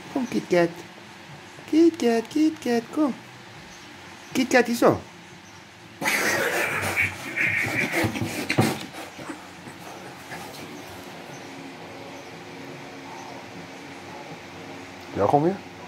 Kom KitKat. KitKat, KitKat, kom. KitKat hier zo. Ja, kom weer.